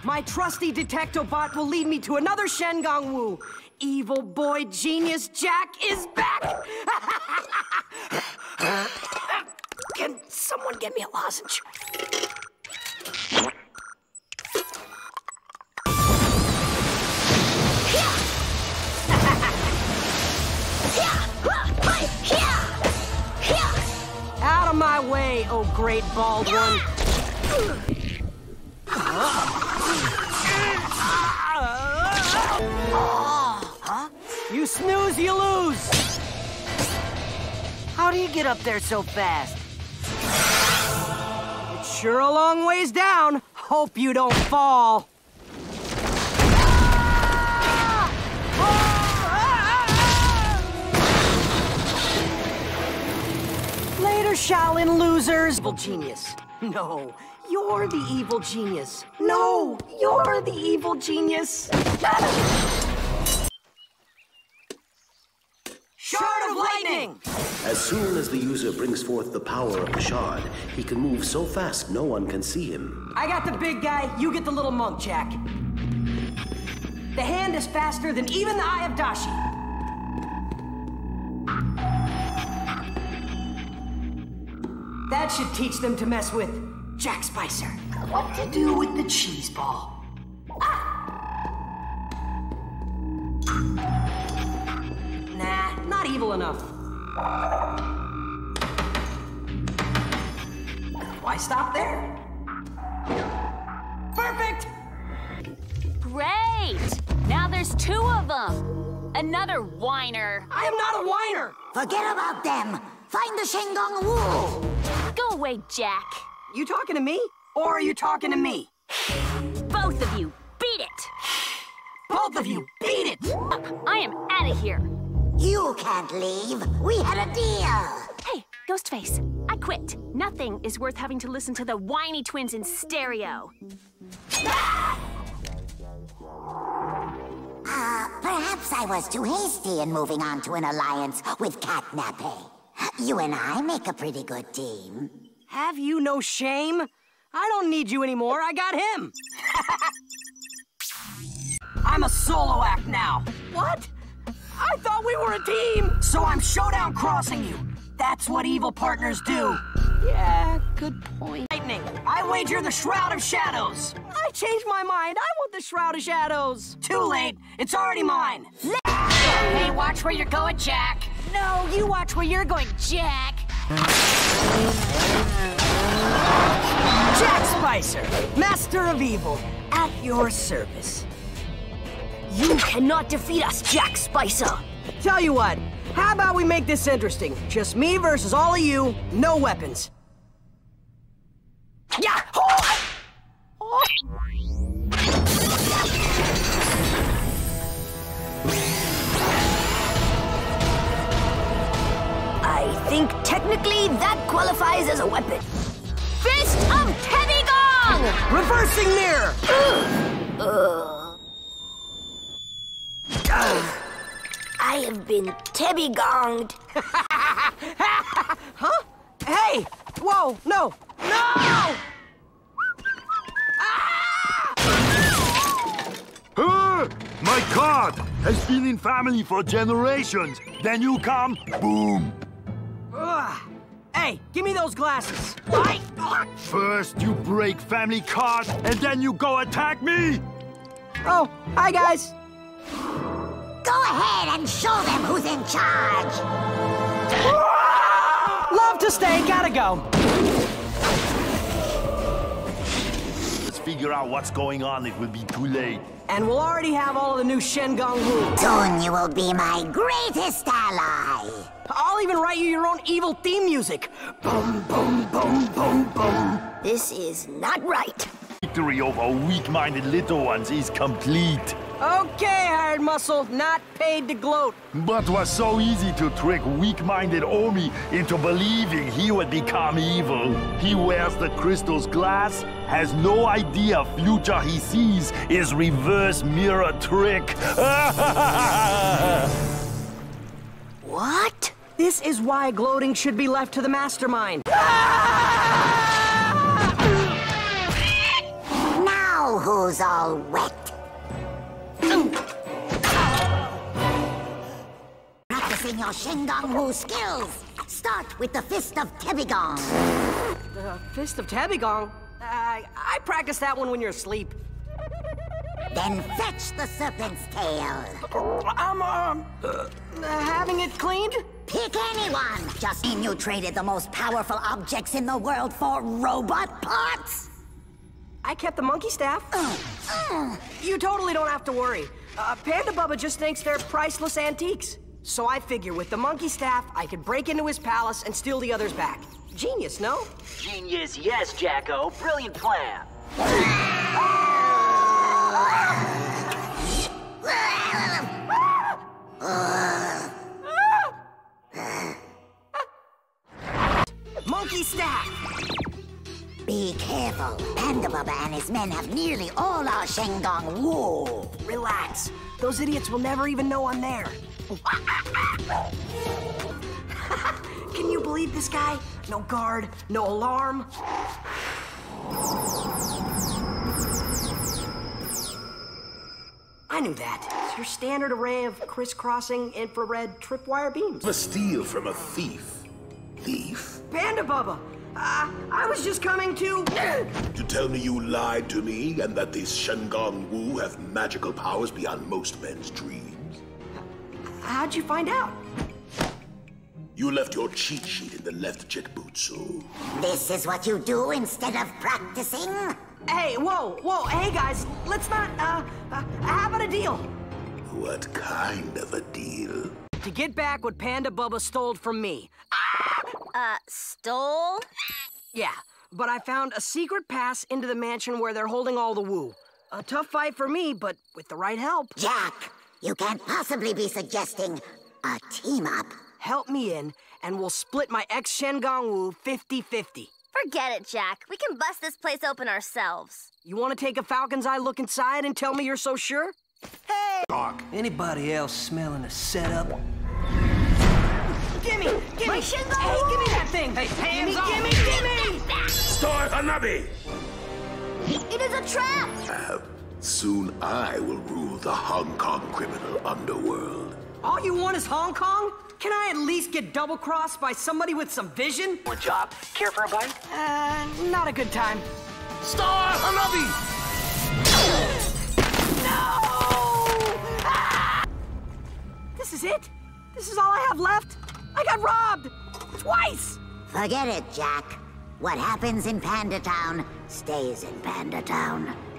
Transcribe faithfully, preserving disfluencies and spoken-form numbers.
My trusty Detectobot will lead me to another Shengang Wu. Evil boy genius Jack is back! Can someone get me a lozenge? Out of my way, oh great bald one. Huh? You snooze, you lose. How do you get up there so fast? It's sure a long ways down. Hope you don't fall. Later, Shaolin losers. Evil genius. No, you're the evil genius. No, you're the evil genius. Shard of lightning! As soon as the user brings forth the power of the shard, he can move so fast no one can see him. I got the big guy, you get the little monk, Jack. The hand is faster than even the eye of Dashi. That should teach them to mess with Jack Spicer. What to do with the cheese ball? Ah! Nah, not evil enough. Why stop there? Perfect! Great! Now there's two of them. Another whiner. I am not a whiner! Forget about them. Find the Shengang Wu. Go away, Jack. You talking to me? Or are you talking to me? Both of you, beat it! Both of you, beat it! I am out of here. You can't leave. We had a deal. Hey, Ghostface, I quit. Nothing is worth having to listen to the whiny twins in stereo. Uh, perhaps I was too hasty in moving on to an alliance with Catnappé. You and I make a pretty good team. Have you no shame? I don't need you anymore. I got him. I'm a solo act now. What? I thought we were a team. So I'm showdown crossing you. That's what evil partners do. Yeah, good point. Lightning. I wager the Shroud of Shadows. I changed my mind. I want the Shroud of Shadows. Too late. It's already mine. Hey, watch where you're going, Jack. No, you watch where you're going, Jack. Jack Spicer, Master of Evil, at your service. You cannot defeat us, Jack Spicer. Tell you what, how about we make this interesting? Just me versus all of you, no weapons. Yeah! Oh! Oh! I think technically that qualifies as a weapon. Fist of Teddy Gong! Reversing mirror! uh. uh. I have been Tebby Gonged. Huh? Hey! Whoa, no! No! Uh, my card has been in family for generations. Then you come, boom. Ugh. Hey, give me those glasses. I... First you break family card, and then you go attack me. Oh, hi guys. Go ahead and show them who's in charge. Love to stay, gotta go. Let's figure out what's going on. It will be too late. And we'll already have all of the new Shengang Wu. Soon you will be my greatest ally. I'll even write you your own evil theme music. Boom, boom, boom, boom, boom. This is not right. Victory over weak-minded little ones is complete. Okay, hired muscle, not paid to gloat. But was so easy to trick weak-minded Omi into believing he would become evil. He wears the crystal's glass, has no idea future he sees is reverse mirror trick. What? This is why gloating should be left to the mastermind. Now who's is all wet. Practicing your Shengang Wu skills. Start with the Fist of Tebigong. The Fist of Tebigong? Uh, I practice that one when you're asleep. Then fetch the Serpent's Tail. I'm, um, uh, having it cleaned? Pick anyone. Just mean you traded the most powerful objects in the world for robot parts? I kept the monkey staff. Uh, uh. You totally don't have to worry. Uh, Panda Bubba just thinks they're priceless antiques. So I figure with the monkey staff, I could break into his palace and steal the others back. Genius, no? Genius, yes, Jacko. Brilliant plan. Monkey staff! Be careful. Panda Bubba and his men have nearly all our Shengang Wu. Relax. Those idiots will never even know I'm there. Can you believe this guy? No guard, no alarm. I knew that. It's your standard array of crisscrossing infrared tripwire beams. A steal from a thief. Thief? Panda Bubba! Uh, I was just coming to... To tell me you lied to me and that these Shengang Wu have magical powers beyond most men's dreams? How'd you find out? You left your cheat sheet in the left Jetbutsu. This is what you do instead of practicing? Hey, whoa, whoa, hey guys, let's not, uh, uh, how about a deal? What kind of a deal? To get back what Panda Bubba stole from me. Uh, stole? Yeah, but I found a secret pass into the mansion where they're holding all the Wu. A tough fight for me, but with the right help. Jack, you can't possibly be suggesting a team-up. Help me in, and we'll split my ex-Shengang Wu fifty fifty. Forget it, Jack. We can bust this place open ourselves. You want to take a Falcon's Eye look inside and tell me you're so sure? Hey! Doc. Anybody else smelling a setup? Gimme! Gimme! My Shengang Hey, Wu! give me that thing! Hey, hands off! Gimme! Gimme! Gimme! Star Hanabi! It is a trap! Uh, soon I will rule the Hong Kong criminal underworld. All you want is Hong Kong? Can I at least get double-crossed by somebody with some vision? Good job. Care for a bite? Uh, not a good time. Star Hanabi! No! Ah! This is it? This is all I have left? I got robbed! Twice! Forget it, Jack. What happens in Panda Town stays in Panda Town.